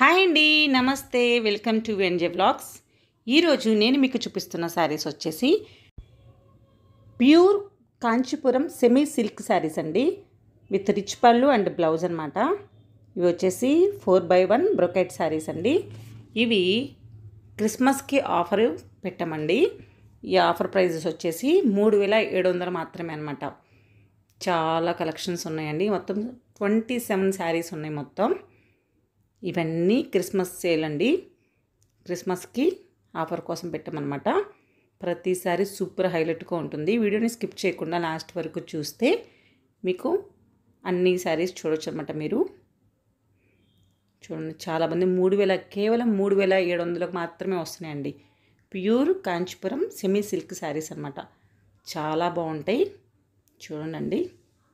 Hi అండి, నమస్తే. Welcome to V&J Vlogs. ఈరోజు నేను మీకు చూపిస్తున్న శారీస్ వచ్చేసి pure Kanchipuram semi silk sarees అండి, విత్ రిచ్ పళ్ళు అండ్ బ్లౌజ్ అనమాట. ఇవి వచ్చేసి 4/1 బ్రోకెట్ శారీస్ అండి. ఇవి క్రిస్మస్కి ఆఫర్ పెట్టామండి. ఈ ఆఫర్ ప్రైజెస్ వచ్చేసి 3700 మాత్రమే అనమాట. చాలా కలెక్షన్స్ ఉన్నాయండి. మొత్తం 27 శారీస్ ఉన్నాయి మొత్తం. ఇవన్నీ క్రిస్మస్ సేల్ అండి. క్రిస్మస్కి ఆఫర్ కోసం పెట్టామన్నమాట. ప్రతిసారి సూపర్ హైలైట్గా ఉంటుంది. వీడియోని స్కిప్ చేయకుండా లాస్ట్ వరకు చూస్తే మీకు అన్ని శారీస్ చూడొచ్చు అనమాట. మీరు చూడండి, చాలామంది కేవలం 3700 మాత్రమే వస్తున్నాయండి. Pure Kanchipuram semi silk sarees అనమాట. చాలా బాగుంటాయి, చూడండి.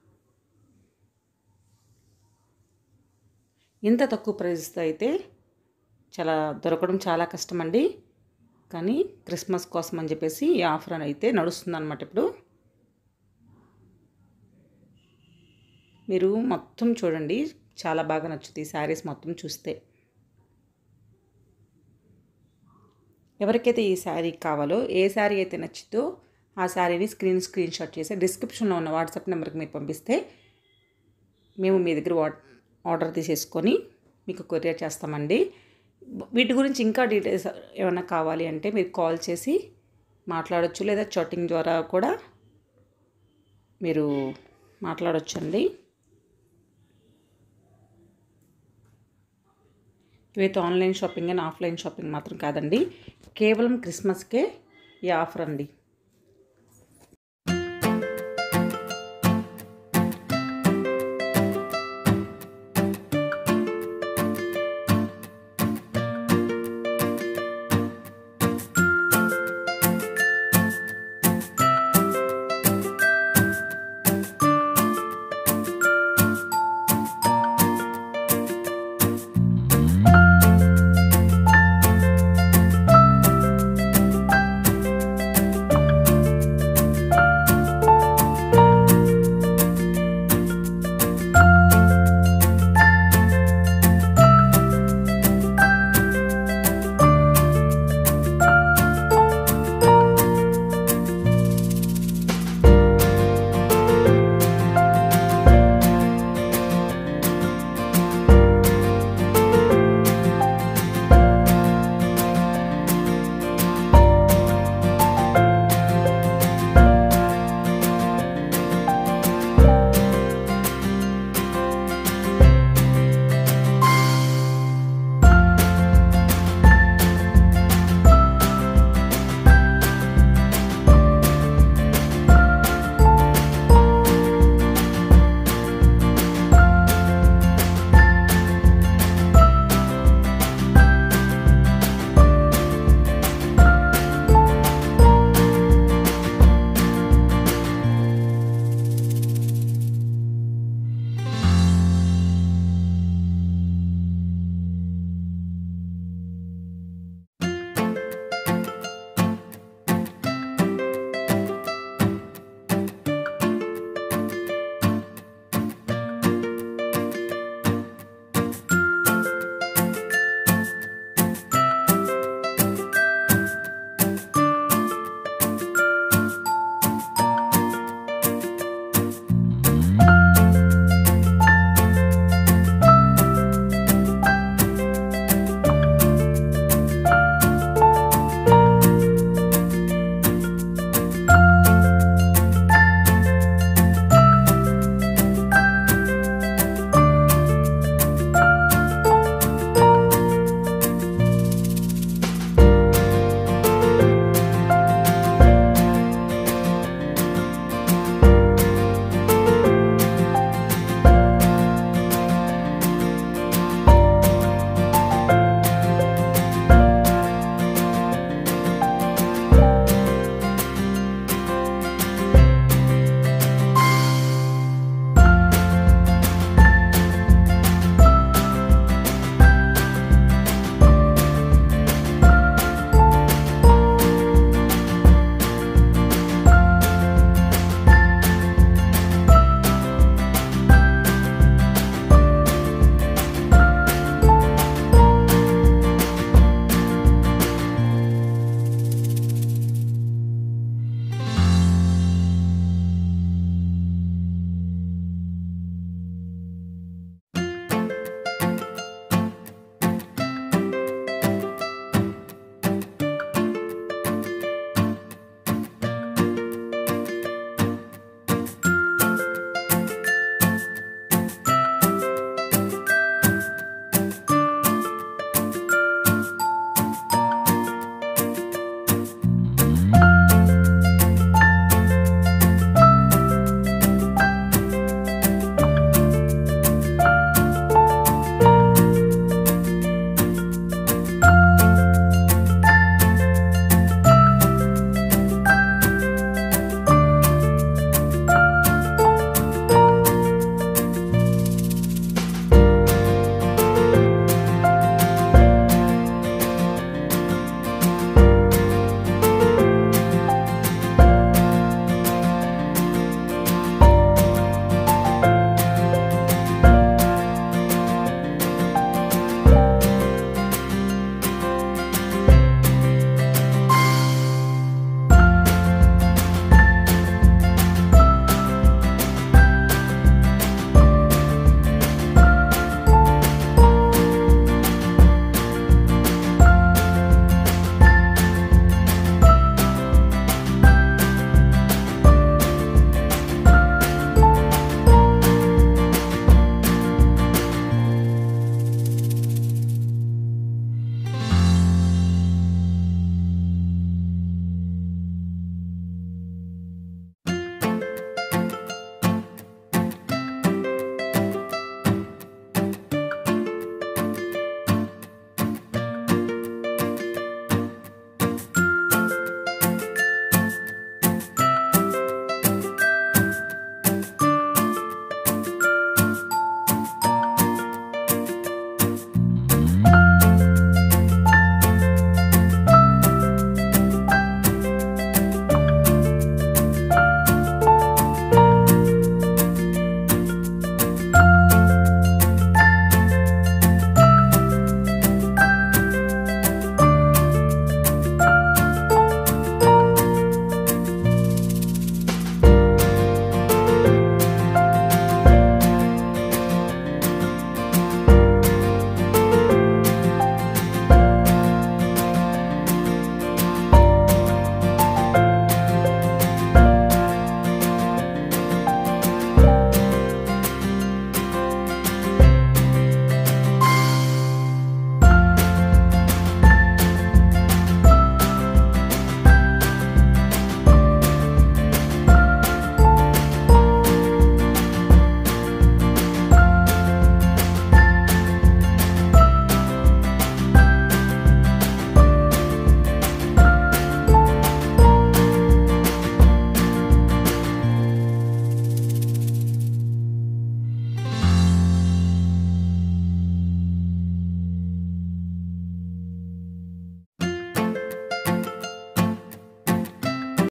ఇంత తక్కువ ప్రైస్తో అయితే దొరకడం చాలా కష్టం అండి. కానీ క్రిస్మస్ కోసం అని చెప్పేసి ఈ ఆఫర్ అయితే నడుస్తుందన్నమాట. ఇప్పుడు మీరు మొత్తం చూడండి, చాలా బాగా నచ్చుతాయి ఈ శారీస్ మొత్తం చూస్తే. ఎవరికైతే ఈ శారీ కావాలో, ఏ శారీ అయితే నచ్చుతో ఆ శారీని స్క్రీన్ షాట్ చేసి డిస్క్రిప్షన్లో ఉన్న వాట్సాప్ నెంబర్కి మీరు పంపిస్తే మేము మీ దగ్గర ఆర్డర్ తీసేసుకొని మీకు కొరియర్ చేస్తామండి. వీటి గురించి ఇంకా డీటెయిల్స్ ఏమైనా కావాలి అంటే మీరు కాల్ చేసి మాట్లాడవచ్చు, లేదా చాటింగ్ ద్వారా కూడా మీరు మాట్లాడవచ్చండి. ఇవైతే online shopping and offline shopping మాత్రం కాదండి, కేవలం క్రిస్మస్కే ఈ ఆఫర్ అండి.